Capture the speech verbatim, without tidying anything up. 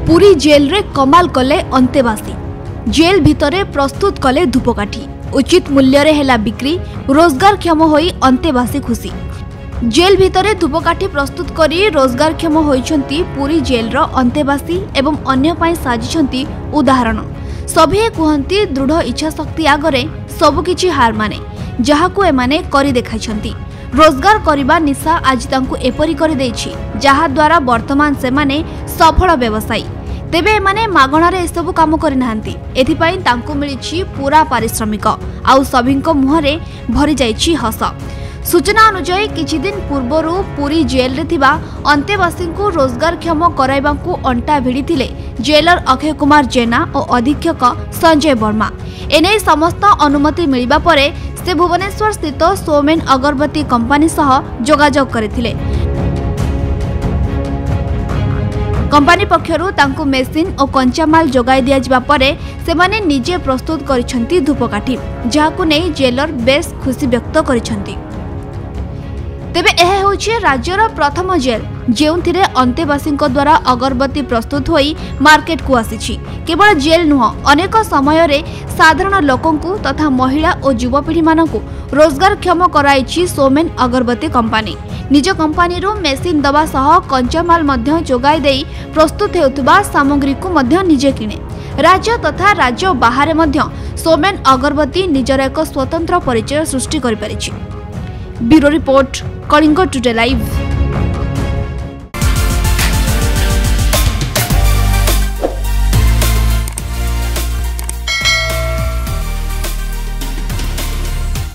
Puri jail रे कमाल कले अंतेवासी। जेल भितरे प्रस्तुत कले धूपकाठी। उचित मूल्य रे हेला बिक्री। रोजगारक्षम होई अंतेवासी खुशी। जेल भितरे धूपकाठी प्रस्तुत करी रोजगारक्षम होइछंती पुरी जेल रो अंतेवासी एवं अन्य पाई साजिछंती उदाहरण। सभे कुहंती दृढ़ इच्छा शक्ति आगरे सबुकिछि हार माने, जहाकु एमाने करी देखाइछंती। रोजगार करिबा निशा आज तांकु एपरी करि दैछि, जहा द्वारा वर्तमान से माने सफल व्यवसायी। तेबे एमाने मागणारे एसबु काम करि नाहंती, एथिपाई तांकु मिलिछि पूरा पारिश्रमिक। आउ सभिंको मुहरे भरि जाइछि हस। सूचना अनुसार किछि दिन पूर्वरु पुरी जेल रे थिबा अंतेवासी को रोजगारक्षम कराइबाकु अंटा भिड़िथिले जेलर अक्षय कुमार जेना और अधीक्षक संजय वर्मा। एने समस्त अनुमति मिलिबा परे से भुवनेश्वर स्थित स्वोमेन अगरबती कंपनी सह जोगाजोग करथिले। कंपनी पक्षरु तांकु मेसिन और कंचामाल जोगाई दिया जिबा परे सेमाने निजे प्रस्तुत करिसंती धूपकाठी, जाहाकु नै जेलर बेस खुशी व्यक्त करिसंती। तेबे यह होछि राज्यर प्रथम जेल जेउथिरे अंतेवासी द्वारा अगरबत्ती प्रस्तुत होई मार्केट को आसीछि। केवल जेल नुह, अनेक समय रे साधारण लोकंकु तथा महिला और युवपीढ़ी मानकु रोजगारक्षम कराइछि स्वोमेन अगरबत्ती कंपनी। निज कंपनी रो मेसिन दबा सह कंचामाल मध्य जोगाई देई प्रस्तुत हेउतबा सामग्री को मध्य निजे किने। राज्य तथा राज्य बाहर मध्य स्वोमेन अगरबत्ती निजर एक स्वतंत्र परिचय सृष्टि करि परिछि। Bureau report, Kalinga today live.